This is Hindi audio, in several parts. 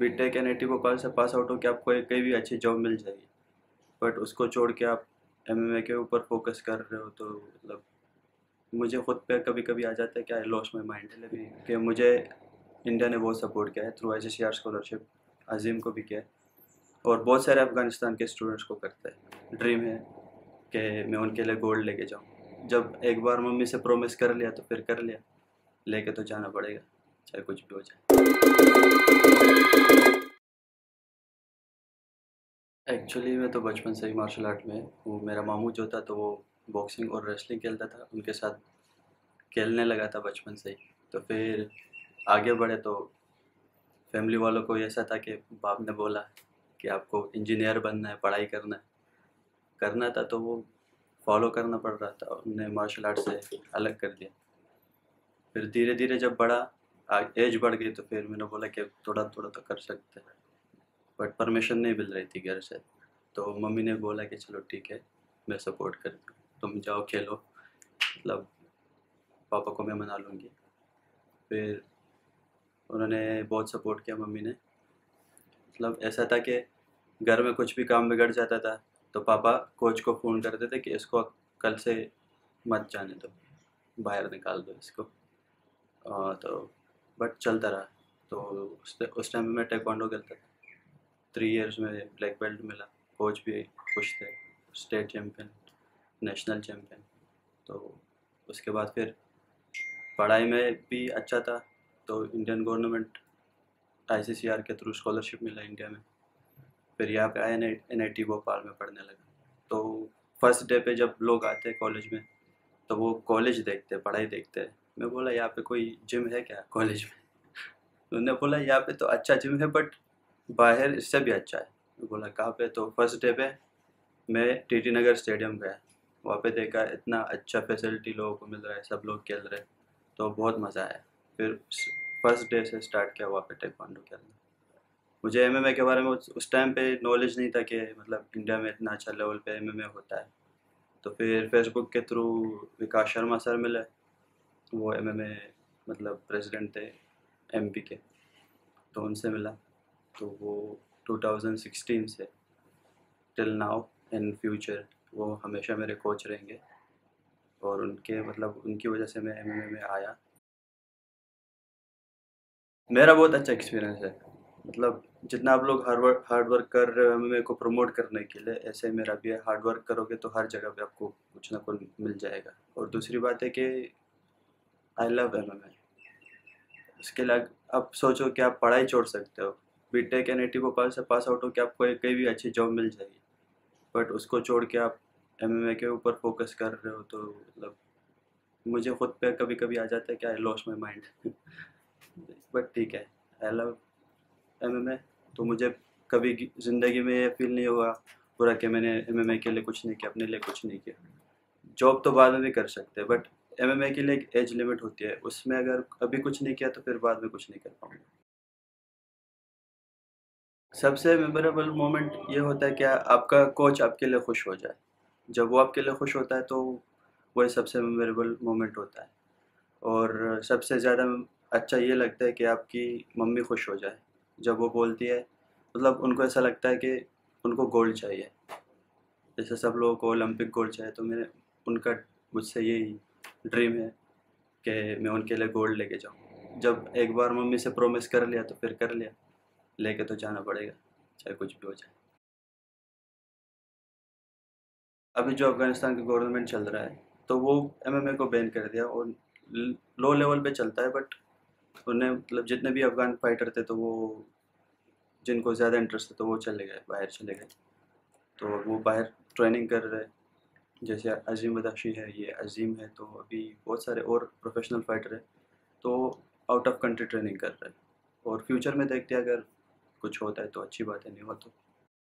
बीटेक एनआईटी भोपाल से पास आउट होकर आपको कहीं भी अच्छी जॉब मिल जाएगी, बट उसको छोड़ के आप एमएमए के ऊपर फोकस कर रहे हो तो मतलब मुझे खुद पे कभी कभी आ जाता है कि आई लॉस्ट माई माइंड भी कि मुझे इंडिया ने बहुत सपोर्ट किया है थ्रू ICCR स्कॉलरशिप। अजीम को भी किया है और बहुत सारे अफगानिस्तान के स्टूडेंट्स को करता है। ड्रीम है कि मैं उनके लिए गोल्ड लेके जाऊँ। जब एक बार मम्मी से प्रॉमिस कर लिया तो फिर कर लिया, लेके तो जाना पड़ेगा चाहे कुछ भी हो जाए। एक्चुअली मैं तो बचपन से ही मार्शल आर्ट में हूँ। मेरा मामू जो था तो वो बॉक्सिंग और रेसलिंग खेलता था, उनके साथ खेलने लगा था बचपन से ही। तो फिर आगे बढ़े तो फैमिली वालों को ऐसा था कि बाप ने बोला कि आपको इंजीनियर बनना है, पढ़ाई करना था तो वो फॉलो करना पड़ रहा था। उन्होंने मार्शल आर्ट से अलग कर दिया। फिर धीरे धीरे जब एज बढ़ गई तो फिर मैंने बोला कि थोड़ा थोड़ा तो कर सकते हैं, बट परमिशन नहीं मिल रही थी घर से। तो मम्मी ने बोला कि चलो ठीक है, मैं सपोर्ट करती हूँ, तुम जाओ खेलो, मतलब पापा को मैं मना लूँगी। फिर उन्होंने बहुत सपोर्ट किया मम्मी ने। मतलब ऐसा था कि घर में कुछ भी काम बिगड़ जाता था तो पापा कोच को फ़ोन करते थे कि इसको कल से मत जाने दो, बाहर निकाल दो इसको। तो बट चलता रहा। तो उस टाइम में मैं टेक्वांडो खेलता था। 3 इयर्स में ब्लैक बेल्ट मिला। कोच भी खुश थे, स्टेट चैम्पियन, नेशनल चैम्पियन। तो उसके बाद फिर पढ़ाई में भी अच्छा था तो इंडियन गवर्नमेंट ICCR के थ्रू स्कॉलरशिप मिला इंडिया में। फिर यहाँ पे आया NIT भोपाल में पढ़ने लगा। तो फर्स्ट डे पे जब लोग आते हैं कॉलेज में तो वो कॉलेज देखते हैं, पढ़ाई देखते हैं। मैं बोला यहाँ पे कोई जिम है क्या कॉलेज में? उन्होंने बोला यहाँ पे तो अच्छा जिम है बट बाहर इससे भी अच्छा है। मैं बोला कहाँ पे? तो फर्स्ट डे पे मैं TT नगर स्टेडियम गया, वहाँ पे देखा इतना अच्छा फैसिलिटी लोगों को मिल रहा है, सब लोग खेल रहे हैं, तो बहुत मज़ा आया। फिर फर्स्ट डे से स्टार्ट किया वहाँ पे टेक्वांडो खेलना। मुझे MMA के बारे में उस टाइम पे नॉलेज नहीं था कि मतलब इंडिया में इतना अच्छा लेवल पे MMA होता है। तो फिर फेसबुक के थ्रू विकास शर्मा सर मिले, वो MMA मतलब प्रेसिडेंट थे MP के, तो उनसे मिला। तो वो 2016 से टिल नाउ इन फ्यूचर वो हमेशा मेरे कोच रहेंगे और उनके मतलब उनकी वजह से मैं MMA में आया। मेरा बहुत अच्छा एक्सपीरियंस है। मतलब जितना आप लोग हार्ड वर्क कर रहे हो MMA को प्रमोट करने के लिए, ऐसे मेरा भी है। हार्ड वर्क करोगे तो हर जगह पे आपको कुछ ना कुछ मिल जाएगा। और दूसरी बात है कि आई लव MMA। इसके लिए आप सोचो कि आप पढ़ाई छोड़ सकते हो। बीटेक NIT भोपाल से पास आउट होकर आपको कहीं भी अच्छी जॉब मिल जाएगी, बट उसको छोड़ के आप MMA के ऊपर फोकस कर रहे हो तो मतलब मुझे खुद पे कभी कभी आ जाता है कि I lost my mind. But ठीक है, आई लव MMA। तो मुझे कभी ज़िंदगी में ये फील नहीं हुआ पूरा कि मैंने MMA के लिए कुछ नहीं किया, अपने लिए कुछ नहीं किया। जॉब तो बाद में भी कर सकते हैं बट MMA के लिए एक एज लिमिट होती है, उसमें अगर अभी कुछ नहीं किया तो फिर बाद में कुछ नहीं कर पाऊंगा। सबसे मेमोरेबल मोमेंट ये होता है कि आपका कोच आपके लिए खुश हो जाए। जब वो आपके लिए खुश होता है तो वही सबसे मेमोरेबल मोमेंट होता है। और सबसे ज़्यादा अच्छा ये लगता है कि आपकी मम्मी खुश हो जाए जब वो बोलती है, मतलब उनको ऐसा लगता है कि उनको गोल्ड चाहिए। जैसे सब लोगों को ओलंपिक गोल्ड चाहिए, तो मेरे उनका मुझसे यही ड्रीम है कि मैं उनके लिए गोल्ड लेके जाऊँ। जब एक बार मम्मी से प्रॉमिस कर लिया तो फिर कर लिया, लेके तो जाना पड़ेगा चाहे कुछ भी हो जाए। अभी जो अफ़गानिस्तान का गवर्नमेंट चल रहा है तो वो MMA को बैन कर दिया और लो लेवल पे चलता है, बट उन्हें मतलब जितने भी अफ़गान फाइटर थे तो वो जिनको ज़्यादा इंटरेस्ट था तो वो चले गए, बाहर चले गए। तो वो बाहर ट्रेनिंग कर रहे हैं। जैसे अज़ीम बदाशी है, ये अज़ीम है, तो अभी बहुत सारे और प्रोफेशनल फाइटर हैं तो आउट ऑफ कंट्री ट्रेनिंग कर रहे हैं। और फ्यूचर में देखते हैं, अगर कुछ होता है तो अच्छी बात है, नहीं हो तो।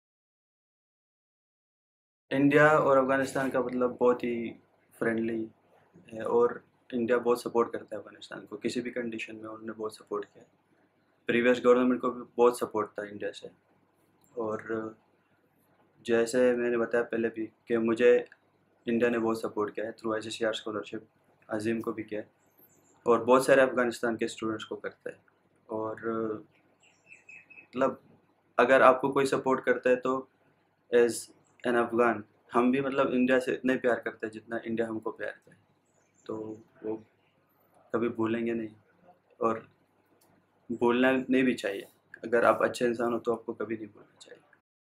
इंडिया और अफ़गानिस्तान का मतलब बहुत ही फ्रेंडली है और इंडिया बहुत सपोर्ट करता है अफ़गानिस्तान को, किसी भी कंडीशन में उन्होंने बहुत सपोर्ट किया है। प्रीवियस गवर्नमेंट को भी बहुत सपोर्ट था इंडिया से। और जैसे मैंने बताया पहले भी कि मुझे इंडिया ने बहुत सपोर्ट किया है थ्रू ICCR स्कॉलरशिप। अजीम को भी किया है और बहुत सारे अफ़गानिस्तान के स्टूडेंट्स को करता है। और मतलब अगर आपको कोई सपोर्ट करता है तो एज एन अफगान हम भी मतलब इंडिया से इतने प्यार करते हैं जितना इंडिया हमको प्यार करता है, तो वो कभी भूलेंगे नहीं और भूलना नहीं भी चाहिए। अगर आप अच्छे इंसान हो तो आपको कभी नहीं भूलना चाहिए।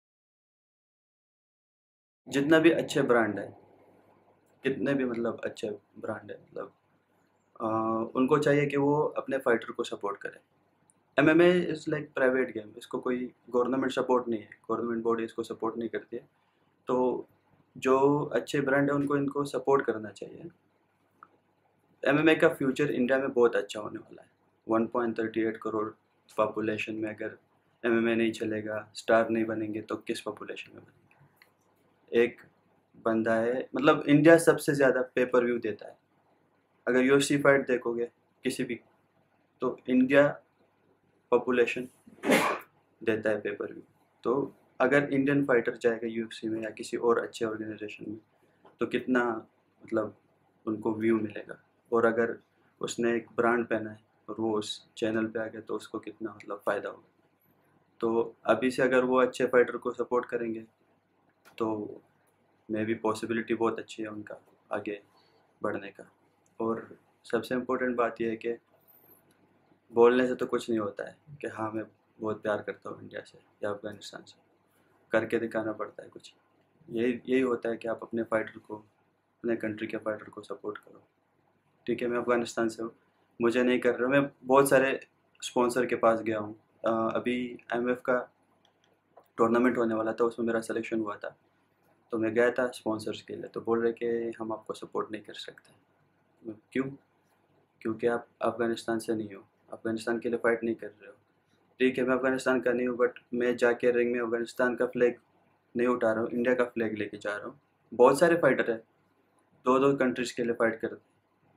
जितना भी अच्छे ब्रांड है, कितने भी मतलब अच्छे ब्रांड है, मतलब अ, उनको चाहिए कि वो अपने फाइटर को सपोर्ट करें। MMA is like private game, इसको कोई गवर्नमेंट सपोर्ट नहीं है, गवर्नमेंट बॉडी इसको सपोर्ट नहीं करती है। तो जो अच्छे ब्रांड है उनको इनको सपोर्ट करना चाहिए। एमएमए का फ्यूचर इंडिया में बहुत अच्छा होने वाला है। 1.38 करोड़ पॉपुलेशन में अगर एमएमए नहीं चलेगा, स्टार नहीं बनेंगे तो किस पॉपुलेशन में बनेंगे? एक बंदा है, मतलब इंडिया सबसे ज़्यादा पेपर व्यू देता है। अगर यूएफसी फाइट देखोगे किसी भी, तो इंडिया पॉपुलेशन देता है पेपर व्यू। तो अगर इंडियन फाइटर जाएगा यूएफसी में या किसी और अच्छे ऑर्गेनाइजेशन में तो कितना मतलब उनको व्यू मिलेगा। और अगर उसने एक ब्रांड पहना है और वो उस चैनल पे आ गया तो उसको कितना मतलब फ़ायदा होगा। तो अभी से अगर वो अच्छे फाइटर को सपोर्ट करेंगे तो मे भी पॉसिबिलिटी बहुत अच्छी है उनका आगे बढ़ने का। और सबसे इम्पोर्टेंट बात यह है कि बोलने से तो कुछ नहीं होता है कि हाँ मैं बहुत प्यार करता हूँ इंडिया से या अफ़गानिस्तान से, करके दिखाना पड़ता है कुछ। यही यही होता है कि आप अपने फाइटर को, अपने कंट्री के फाइटर को सपोर्ट करो। ठीक है, मैं अफ़गानिस्तान से हूँ, मुझे नहीं कर रहा, मैं बहुत सारे स्पॉन्सर के पास गया हूँ। अभी आईएमएफ का टूर्नामेंट होने वाला था, उसमें मेरा सिलेक्शन हुआ था, तो मैं गया था स्पॉन्सर्स के लिए, तो बोल रहे कि हम आपको सपोर्ट नहीं कर सकते। क्यों? क्योंकि आप अफ़गानिस्तान से नहीं हो, अफ़गानिस्तान के लिए फ़ाइट नहीं कर रहे हो। ठीक है, मैं अफ़गानिस्तान का नहीं हूँ, बट मैं जाके रिंग में अफ़गानिस्तान का फ्लैग नहीं उठा रहा हूँ, इंडिया का फ्लैग लेके जा रहा हूँ। बहुत सारे फाइटर हैं, दो दो कंट्रीज़ के लिए फ़ाइट करते हैं।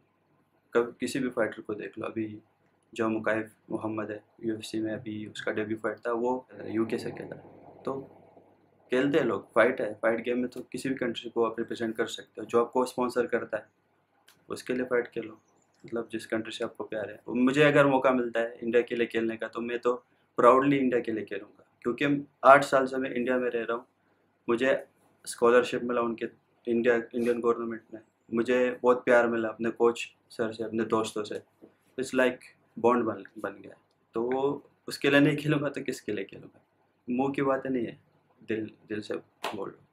कब किसी भी फाइटर को देख लो, अभी जो मुकाइफ मोहम्मद है यूएफसी में, अभी उसका डेब्यू फाइट था, वो यूके से खेला। तो खेलते हैं लोग, फाइट है, फाइट गेम में तो किसी भी कंट्री को आप रिप्रेजेंट कर सकते हो। जो आपको स्पॉन्सर करता है उसके लिए फ़ाइट खेलो, मतलब जिस कंट्री से आपको प्यार है। मुझे अगर मौका मिलता है इंडिया के लिए खेलने का तो मैं तो प्राउडली इंडिया के लिए खेलूँगा, क्योंकि 8 साल से मैं इंडिया में रह रहा हूँ। मुझे स्कॉलरशिप मिला उनके इंडियन गवर्नमेंट ने, मुझे बहुत प्यार मिला अपने कोच सर से, अपने दोस्तों से। इट्स लाइक बॉन्ड बन बन गया। तो वो उसके लिए नहीं खेलूँगा तो किसके लिए खेलूँगा? मुँह की बातें नहीं है, दिल दिल से बोल रहा हूँ।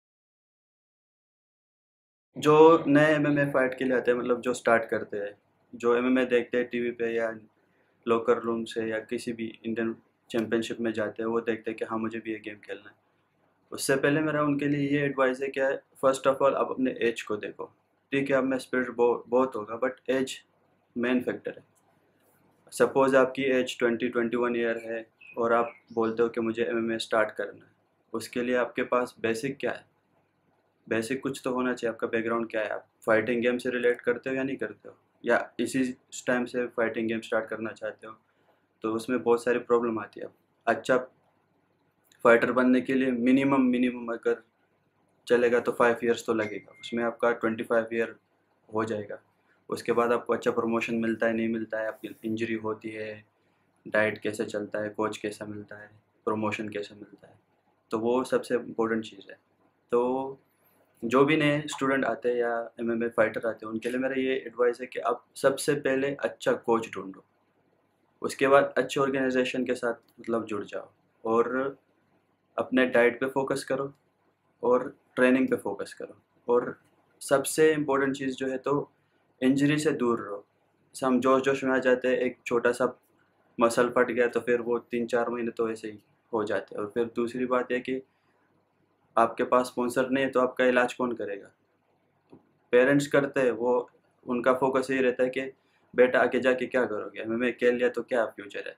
जो नए एमएमए फाइट के लिए आते हैं, मतलब जो स्टार्ट करते हैं, जो एमएमए देखते हैं टीवी पे या लोकर रूम से या किसी भी इंडियन चैम्पियनशिप में जाते हैं, वो देखते हैं कि हाँ मुझे भी ये गेम खेलना है। उससे पहले मेरा उनके लिए ये एडवाइस है कि फर्स्ट ऑफ ऑल आप अपने एज को देखो। ठीक है, अब में स्पीड बहुत होगा, बट एज मेन फैक्टर है। सपोज़ आपकी एज 20-21 ईयर है और आप बोलते हो कि मुझे एमएमए स्टार्ट करना है, उसके लिए आपके पास बेसिक क्या है? बेसिक कुछ तो होना चाहिए। आपका बैकग्राउंड क्या है? आप फाइटिंग गेम से रिलेट करते हो या नहीं करते हो, या इसी टाइम से फाइटिंग गेम स्टार्ट करना चाहते हो? तो उसमें बहुत सारी प्रॉब्लम आती है। अच्छा फाइटर बनने के लिए मिनिमम मिनिमम अगर चलेगा तो 5 ईयर्स तो लगेगा, उसमें आपका 25 ईयर हो जाएगा। उसके बाद आपको अच्छा प्रमोशन मिलता है नहीं मिलता है, आपकी इंजरी होती है, डाइट कैसे चलता है, कोच कैसा मिलता है, प्रमोशन कैसे मिलता है, तो वो सबसे इम्पोर्टेंट चीज़ है। तो जो भी नए स्टूडेंट आते हैं या एमएमए फाइटर आते हैं उनके लिए मेरा ये एडवाइस है कि आप सबसे पहले अच्छा कोच ढूंढो, उसके बाद अच्छे ऑर्गेनाइजेशन के साथ मतलब जुड़ जाओ और अपने डाइट पे फोकस करो और ट्रेनिंग पे फोकस करो। और सबसे इम्पोर्टेंट चीज़ जो है तो इंजरी से दूर रहो। हम जोश जोश में आ जाते हैं, एक छोटा सा मसल फट गया तो फिर वो 3-4 महीने तो ऐसे ही हो जाते हैं। और फिर दूसरी बात है कि आपके पास स्पॉन्सर नहीं है तो आपका इलाज कौन करेगा? पेरेंट्स करते हैं वो, उनका फोकस यही रहता है कि बेटा आगे जाके क्या करोगे, एमएमए खेल लिया तो क्या फ्यूचर है,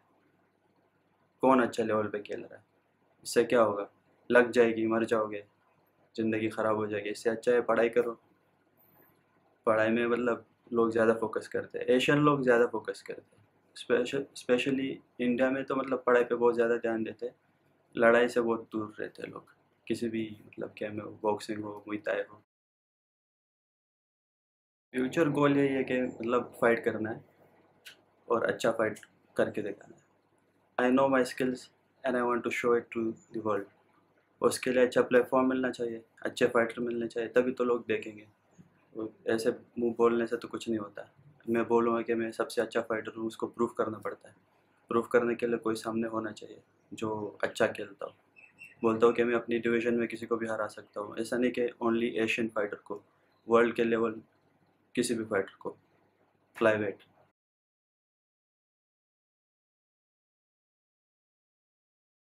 कौन अच्छा लेवल पे खेल रहा है, इससे क्या होगा, लग जाएगी, मर जाओगे, ज़िंदगी ख़राब हो जाएगी। इससे अच्छा है पढ़ाई करो। पढ़ाई में मतलब लोग ज़्यादा फोकस करते हैं, एशियन लोग ज़्यादा फोकस करते हैं, स्पेशली इंडिया में तो मतलब पढ़ाई पे बहुत ज़्यादा ध्यान देते हैं, लड़ाई से बहुत दूर रहते हैं लोग। किसी भी मतलब क्या में हो, बॉक्सिंग हो, मुई थाई हो। फ्यूचर गोल यही है कि मतलब फ़ाइट करना है और अच्छा फ़ाइट करके दिखाना है। I know my skills, and I want to show it to the world. उसके लिए अच्छा प्लेटफॉर्म मिलना चाहिए, अच्छे फाइटर मिलने चाहिए, तभी तो लोग देखेंगे। वो ऐसे मुंह बोलने से तो कुछ नहीं होता। मैं बोलूँगा कि मैं सबसे अच्छा फाइटर हूँ, उसको प्रूफ करना पड़ता है। प्रूफ करने के लिए कोई सामने होना चाहिए जो अच्छा खेलता हो। बोलता हूँ कि मैं अपनी डिवीज़न में किसी को भी हरा सकता हूँ, ऐसा नहीं कि ओनली एशियन फाइटर को, वर्ल्ड के लेवल किसी भी फाइटर को, फ्लाईवेट।